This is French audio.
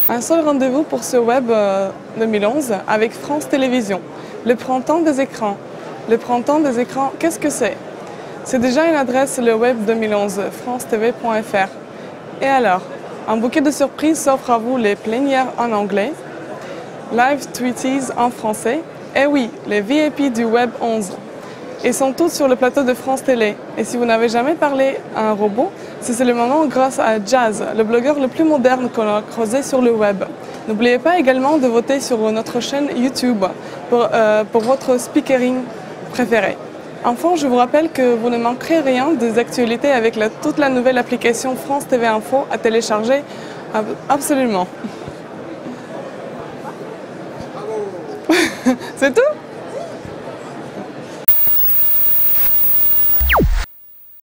Un seul rendez-vous pour ce web 2011 avec France Télévisions, le printemps des écrans. Le printemps des écrans, qu'est-ce que c'est? C'est déjà une adresse, le web 2011, francetv.fr. Et alors, un bouquet de surprises s'offre à vous, les plénières en anglais, live tweeties en français, et oui, les VIP du web 11. Ils sont tous sur le plateau de France Télé. Et si vous n'avez jamais parlé à un robot, c'est le moment grâce à Jazz, le blogueur le plus moderne qu'on a creusé sur le web. N'oubliez pas également de voter sur notre chaîne YouTube pour votre speakering préféré. Enfin, je vous rappelle que vous ne manquerez rien des actualités avec toute la nouvelle application France TV Info à télécharger absolument. C'est tout ?